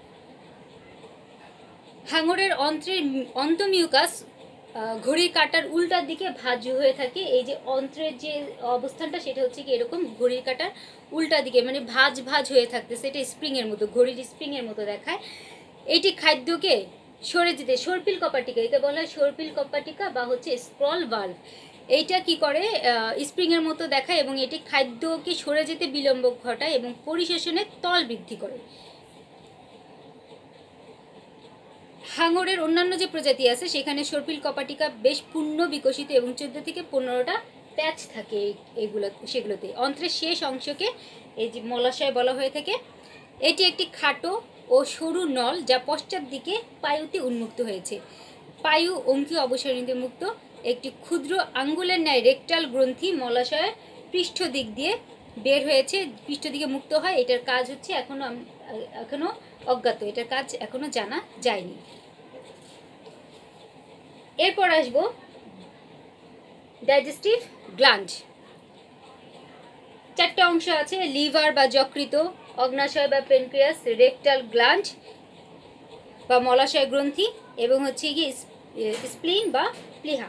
হাঙরের অন্ত্রের অন্তমিউকাস ঘড়ির কাঁটার উল্টার দিকে ভাঁজ হয়ে থাকে। এই যে অন্ত্রের যে অবস্থানটা সেটা হচ্ছে কি এরকম ঘড়ির কাঁটার উল্টা দিকে, মানে ভাঁজ ভাঁজ হয়ে থাকতেছে, এটা স্প্রিংয়ের মতো, ঘড়ির স্প্রিংয়ের মতো দেখায়। এটি খাদ্যকে সরে যেতে সর্পিল কপাটিকা, একে বলা হয় সর্পিল কপাটিকা বা হচ্ছে স্ক্রল ভালভ। এইটা কি করে স্প্রিংয়ের মতো দেখায় এবং এটি খাদ্যকে সরে যেতে বিলম্ব ঘটায় এবং পরিশোষণের তল বৃদ্ধি করে। হাঙরের অন্যান্য যে প্রজাতি আছে সেখানে সর্পিল কপাটিকা বেশ পূর্ণ বিকশিত এবং চোদ্দ থেকে পনেরোটা প্যাচ থাকে এইগুলো সেগুলোতে। অন্ত্রের শেষ অংশকে এই যে মলাশয় বলা হয়ে থাকে। এটি একটি খাটো ও সরু নল যা পশ্চাৎ দিকে পায়ুতে উন্মুক্ত হয়েছে। পায়ু অঙ্কীয় অবসরণীতে মুক্ত। একটি ক্ষুদ্র আঙ্গুলের ন্যায় রেকটাল গ্রন্থি মলাশয়ের পৃষ্ঠ দিক দিয়ে বের হয়েছে, পৃষ্ঠ দিকে মুক্ত হয়। এটার কাজ হচ্ছে এখনো এখনো অজ্ঞাত, এটার কাজ এখনো জানা যায়নি। এরপর আসবো ডাইজেস্টিভ গ্ল্যান্ড। চারটা অংশ আছে, লিভার বা যকৃত, অগ্নাশয় বা প্যানক্রিয়াস, রেকটাল গ্ল্যান্ড বা মলাশয় গ্রন্থি এবং হচ্ছে কি স্প্লিন বা প্লিহা।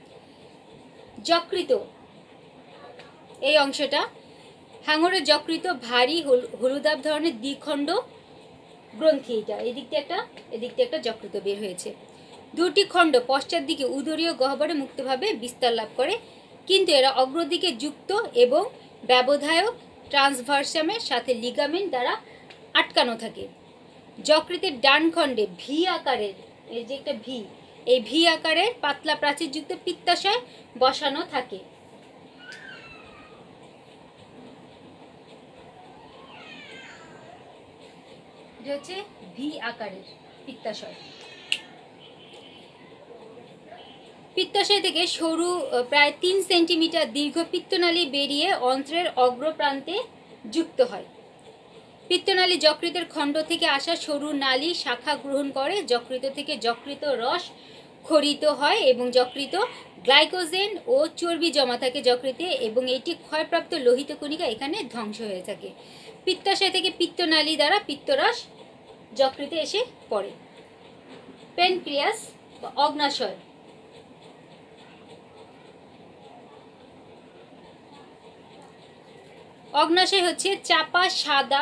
যকৃত এই অংশটা, হাঙরের যকৃত ভারী হলুদাভ ধরনের দ্বিখণ্ড গ্রন্থি, এটা এদিক দিয়ে একটা এদিক দিয়ে একটা যকৃত বের হয়েছে। দুটি খণ্ড পশ্চাৎ দিকে উদরীয় গহ্বরে মুক্তভাবে বিস্তার লাভ করে, কিন্তু এরা অগ্রদিকে যুক্ত এবং ব্যবধায়ক ট্রান্সভার্সামের সাথে লিগামেন্ট দ্বারা আটকানো থাকে। যকৃতের ডান খণ্ডে ভি আকারের, এই যে একটা ভি, এই ভি আকারের পাতলা প্রাচীরযুক্ত পিত্তাশয় বসানো থাকে। এটা হচ্ছে ভি আকারের পিত্তাশয়। পিত্তাশয় থেকে সরু প্রায় তিন সেন্টিমিটার দীর্ঘ পিত্তনালী বেরিয়ে অন্ত্রের অগ্রপ্রান্তে যুক্ত হয়। পিত্তনালী যকৃতের খণ্ড থেকে আসা সরু নালী শাখা গ্রহণ করে, যকৃত থেকে যকৃত রস ক্ষরিত হয় এবং যকৃত গ্লাইকোজেন ও চর্বি জমা থাকে যকৃতে এবং এটি ক্ষয়প্রাপ্ত লোহিত কণিকা এখানে ধ্বংস হয়ে থাকে। পিত্তাশয় থেকে পিত্তনালী দ্বারা পিত্তরস যকৃতে এসে পড়ে। প্যানক্রিয়াস বা অগ্নাশয়, অগ্নাশয় হচ্ছে চাপা সাদা,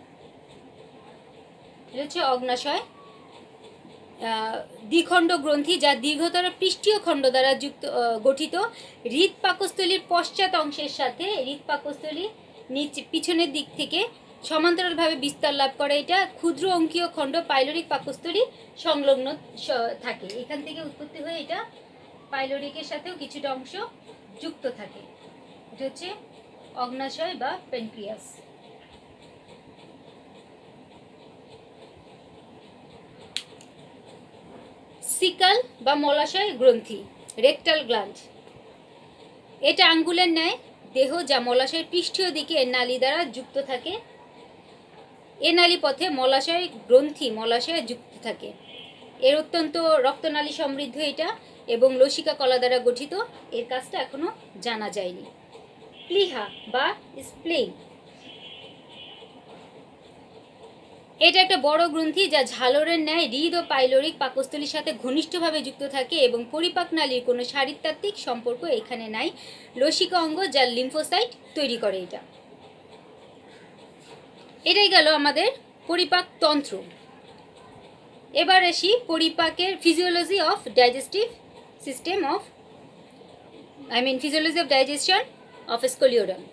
হচ্ছে অগ্নাশয় দ্বিখণ্ড গ্রন্থি যা দীর্ঘতর পৃষ্ঠীয় খণ্ড দ্বারা যুক্ত গঠিত। হৃদ পাকস্থলীর পশ্চাৎ অংশের সাথে হৃদ পাকস্থলী নিচ পিছনের দিক থেকে সমান্তরালভাবে বিস্তার লাভ করে। এটা ক্ষুদ্র অঙ্কীয় খণ্ড পাইলোরিক পাকস্থলী সংলগ্ন থাকে, এখান থেকে উৎপত্তি হয়ে এটা পাইলোরিকের সাথেও কিছুটা অংশ যুক্ত থাকে। এটা হচ্ছে অগ্নাশয় বা প্যানক্রিয়াস। সিকাল বা মলাশয় গ্রন্থি, রেকটাল গ্ল্যান্ড। এটা আঙ্গুলের ন্যায় দেহ যা মলাশয়ের পৃষ্ঠীয় দিকে নালী দ্বারা যুক্ত থাকে। এ নালী পথে মলাশয় গ্রন্থি মলাশয়ে যুক্ত থাকে। এর অত্যন্ত রক্তনালী সমৃদ্ধ এটা এবং লসিকা কলা দ্বারা গঠিত। এর কাজটা এখনো জানা যায়নি। প্লিহা বা স্প্লেন, এটা একটা বড় গ্রন্থি যা ঝালরের ন্যায় হৃদ ও পাইলোরিক পাকস্থলীর সাথে ঘনিষ্ঠভাবে যুক্ত থাকে এবং পরিপাক নালীর কোনো শারীরতাত্ত্বিক সম্পর্ক এখানে নাই। লসিকা অঙ্গ যা লিম্ফোসাইট তৈরি করে। এটা এটাই গেল আমাদের পরিপাক তন্ত্র। এবার আসি পরিপাকের physiology of digestive system of I mean physiology of digestion of Scoliodon.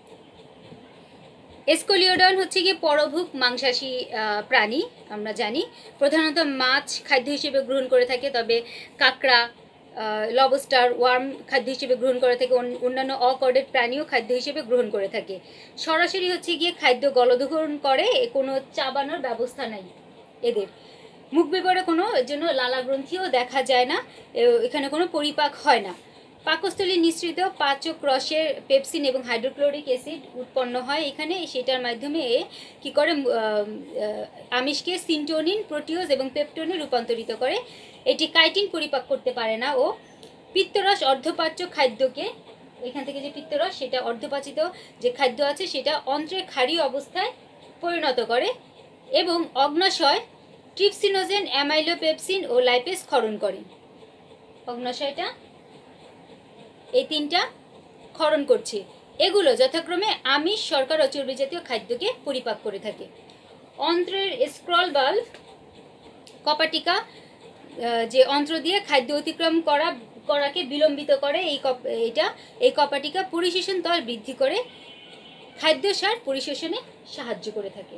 Scoliodon হচ্ছে গিয়ে পরভুক মাংসাশী প্রাণী। আমরা জানি প্রধানত মাছ খাদ্য হিসেবে গ্রহণ করে থাকে, তবে কাঁকড়া, লবস্টার, ওয়ার্ম খাদ্য হিসেবে গ্রহণ করে থাকে, অন্যান্য অকর্ডেড প্রাণীও খাদ্য হিসেবে গ্রহণ করে থাকে। সরাসরি হচ্ছে গিয়ে খাদ্য গলদগ্রহণ করে, কোনো চাবানোর ব্যবস্থা নাই এদের। মুখ বিবরে কোনো এর জন্য লালা গ্রন্থিও দেখা যায় না, এখানে কোনো পরিপাক হয় না। পাকস্থলী নিঃসৃত পাচক রসের পেপসিন এবং হাইড্রোক্লোরিক অ্যাসিড উৎপন্ন হয় এখানে, সেটার মাধ্যমে এ কী করে আমিষকে সিন্টোনিন, প্রোটিওজ এবং পেপটোনে রূপান্তরিত করে। এটি কাইটিন পরিপাক করতে পারে না ও পিত্তরস অর্ধপাচ্য খাদ্যকে, এখান থেকে যে পিত্তরস সেটা অর্ধপাচিত যে খাদ্য আছে সেটা অন্ত্রে ক্ষারীয় অবস্থায় পরিণত করে এবং অগ্নাশয় ট্রিপসিনোজেন, অ্যামাইলোপেপসিন ও লাইপেজ ক্ষরণ করে। অগ্নাশয়টা এই তিনটা ক্ষরণ করছে। এগুলো যথাক্রমে আমিষ, শর্করা ও চর্বি জাতীয় খাদ্যকে পরিপাক করে থাকে। অন্ত্রের স্ক্রল বাল্ব কপাটিকা যে অন্ত্র দিয়ে খাদ্য অতিক্রম করা করাকে বিলম্বিত করে, এই এটা এই কপাটিকা পরিশোষণ তল বৃদ্ধি করে খাদ্যসার পরিশোষণে সাহায্য করে থাকে।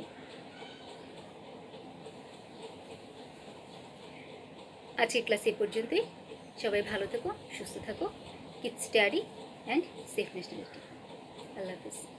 আজকের ক্লাস এই পর্যন্তই। সবাই ভালো থাকো, সুস্থ থাকো, keep study and safe nationality. Allah Hafiz.